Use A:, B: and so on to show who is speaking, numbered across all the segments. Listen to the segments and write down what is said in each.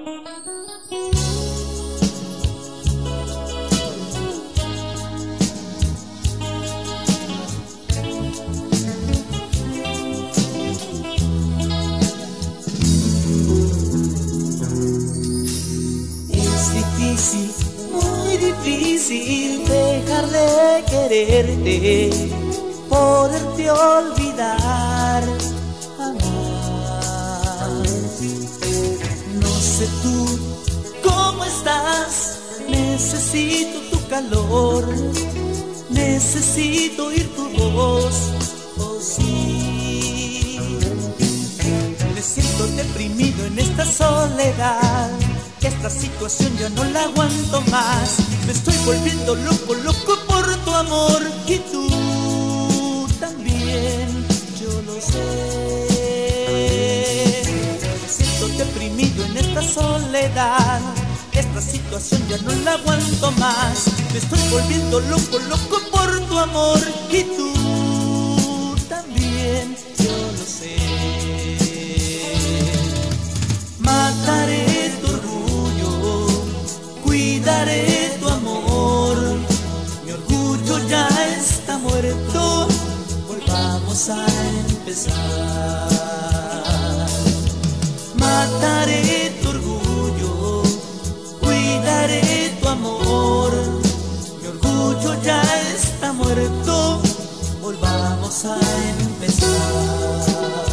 A: Muy difícil dejar de quererte, poderte olvidar jamás. No sé tú cómo estás, necesito tu calor, necesito oír tu voz, oh sí. Me siento deprimido en esta soledad. Esta situación ya no la aguanto más. Me estoy volviendo loco, loco por tu amor. Y tú también, yo lo sé. Me siento deprimido en esta soledad. Esta situación ya no la aguanto más. Me estoy volviendo loco, loco por tu amor. Y tú también, yo lo sé. Mataré tu orgullo, cuidaré tu amor. Mi orgullo ya está muerto, volvamos a empezar. Mataré tu orgullo, cuidaré tu amor. Mi orgullo ya está muerto, volvamos a empezar.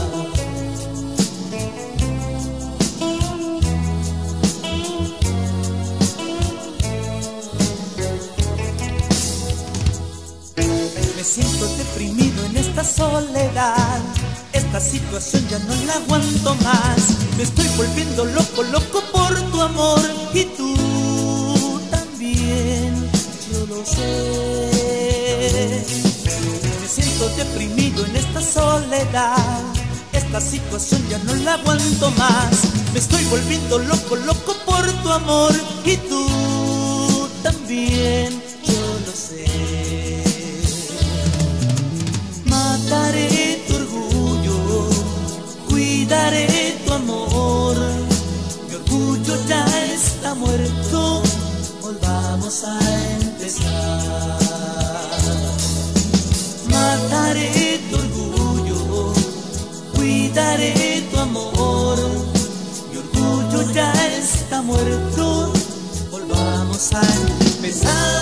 A: Me siento deprimido en esta soledad. Esta situación ya no la aguanto más. Me estoy volviendo loco, loco por tu amor. Y tú también, yo lo sé. Me siento deprimido en esta soledad. Esta situación ya no la aguanto más. Me estoy volviendo loco, loco por tu amor. Y tú también, yo lo sé. Mataré tu orgullo, cuidaré tu amor. Mi orgullo ya está muerto, volvamos a empezar. Mataré tu orgullo, cuidaré tu amor. Mi orgullo ya está muerto, volvamos a empezar.